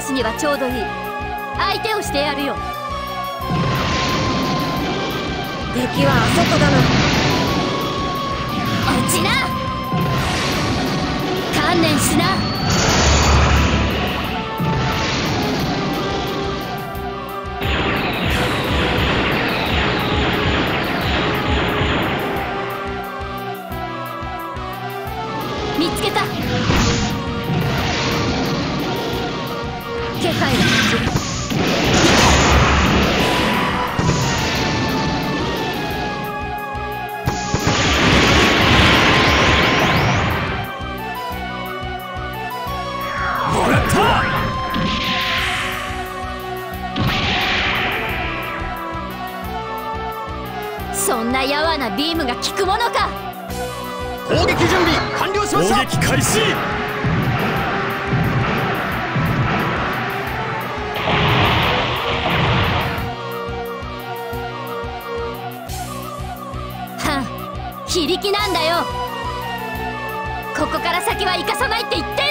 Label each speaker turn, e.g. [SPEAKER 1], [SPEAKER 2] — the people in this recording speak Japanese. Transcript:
[SPEAKER 1] 私にはちょうどいい。相手をしてやるよ。
[SPEAKER 2] 敵はあそこだな。
[SPEAKER 1] 落ちな。観念しな。見つけた。気配を感じる。
[SPEAKER 3] もらった。
[SPEAKER 1] そんなやわなビームが効くものか。
[SPEAKER 3] 攻撃準備完了しました。攻撃開始。
[SPEAKER 1] はん、非力なんだよ。ここから先は生かさないって言って